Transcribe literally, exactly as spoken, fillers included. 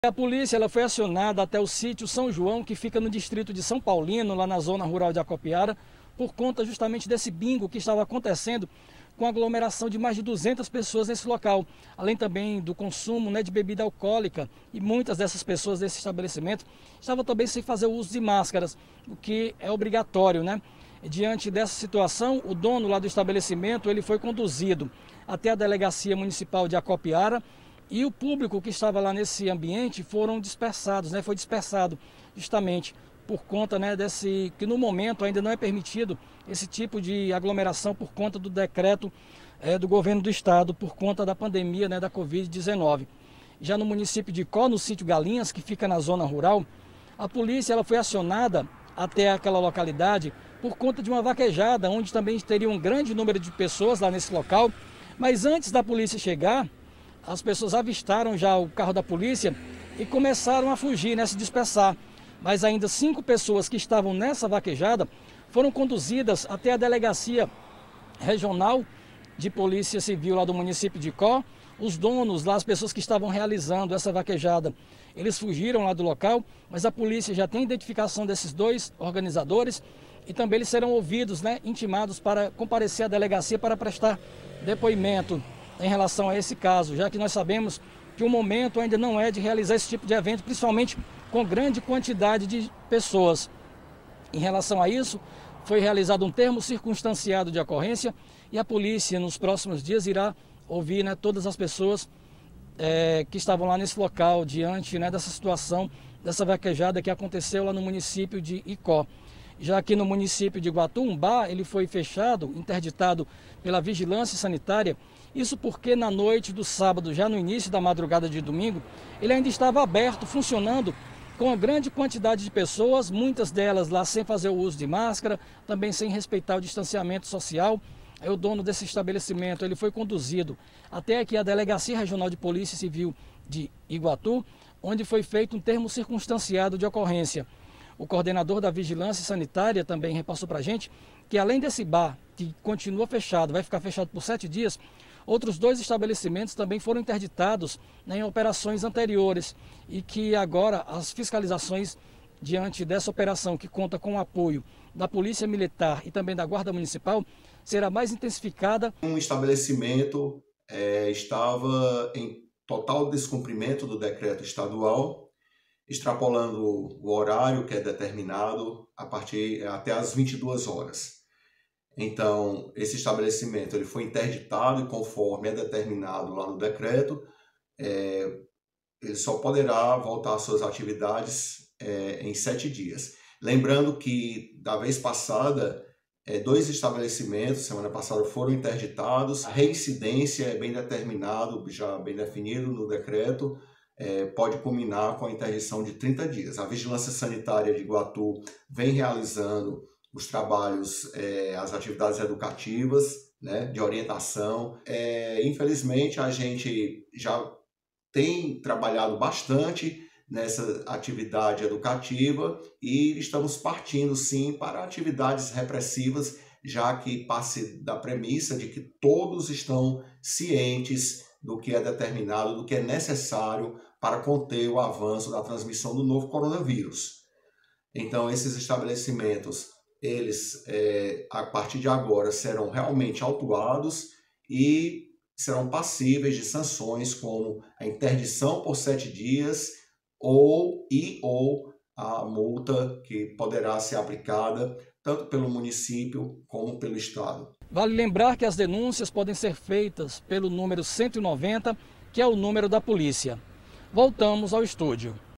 A polícia ela foi acionada até o sítio São João, que fica no distrito de São Paulino, lá na zona rural de Acopiara, por conta justamente desse bingo que estava acontecendo com aglomeração de mais de duzentas pessoas nesse local, além também do consumo, né, de bebida alcoólica, e muitas dessas pessoas desse estabelecimento estavam também sem fazer o uso de máscaras, o que é obrigatório, né? E diante dessa situação, o dono lá do estabelecimento ele foi conduzido até a delegacia municipal de Acopiara. E o público que estava lá nesse ambiente foram dispersados, né? Foi dispersado justamente por conta, né, desse que no momento ainda não é permitido esse tipo de aglomeração por conta do decreto é, do governo do estado, por conta da pandemia, né, da covid dezenove. Já no município de Icó, no sítio Galinhas, que fica na zona rural, a polícia ela foi acionada até aquela localidade por conta de uma vaquejada, onde também teria um grande número de pessoas lá nesse local. Mas antes da polícia chegar, as pessoas avistaram já o carro da polícia e começaram a fugir, né, se dispersar. Mas ainda cinco pessoas que estavam nessa vaquejada foram conduzidas até a delegacia regional de polícia civil lá do município de Icó. Os donos lá, as pessoas que estavam realizando essa vaquejada, eles fugiram lá do local, mas a polícia já tem identificação desses dois organizadores e também eles serão ouvidos, né, intimados para comparecer à delegacia para prestar depoimento em relação a esse caso, já que nós sabemos que o momento ainda não é de realizar esse tipo de evento, principalmente com grande quantidade de pessoas. Em relação a isso, foi realizado um termo circunstanciado de ocorrência e a polícia, nos próximos dias, irá ouvir, né, todas as pessoas é, que estavam lá nesse local, diante, né, dessa situação, dessa vaquejada que aconteceu lá no município de Icó. Já aqui no município de Iguatu, um bar, ele foi fechado, interditado pela vigilância sanitária. Isso porque na noite do sábado, já no início da madrugada de domingo, ele ainda estava aberto, funcionando com uma grande quantidade de pessoas, muitas delas lá sem fazer o uso de máscara, também sem respeitar o distanciamento social. Aí o dono desse estabelecimento, ele foi conduzido até aqui a Delegacia Regional de Polícia Civil de Iguatu, onde foi feito um termo circunstanciado de ocorrência. O coordenador da Vigilância Sanitária também repassou para a gente que além desse bar, que continua fechado, vai ficar fechado por sete dias, outros dois estabelecimentos também foram interditados, né, em operações anteriores e que agora as fiscalizações diante dessa operação, que conta com o apoio da Polícia Militar e também da Guarda Municipal, será mais intensificada. Um estabelecimento é, estava em total descumprimento do decreto estadual, extrapolando o horário que é determinado a partir até às vinte e duas horas. Então, esse estabelecimento ele foi interditado e conforme é determinado lá no decreto, é, ele só poderá voltar às suas atividades é, em sete dias. Lembrando que, da vez passada, é, dois estabelecimentos, semana passada, foram interditados. A reincidência é bem determinado, já bem definido no decreto, é, pode culminar com a interdição de trinta dias. A Vigilância Sanitária de Iguatu vem realizando os trabalhos, é, as atividades educativas, né, de orientação. É, infelizmente, a gente já tem trabalhado bastante nessa atividade educativa e estamos partindo, sim, para atividades repressivas, já que passe da premissa de que todos estão cientes do que é determinado, do que é necessário para conter o avanço da transmissão do novo coronavírus. Então, esses estabelecimentos, eles, é, a partir de agora, serão realmente autuados e serão passíveis de sanções como a interdição por sete dias ou, e ou a multa que poderá ser aplicada tanto pelo município como pelo estado. Vale lembrar que as denúncias podem ser feitas pelo número cento e noventa, que é o número da polícia. Voltamos ao estúdio.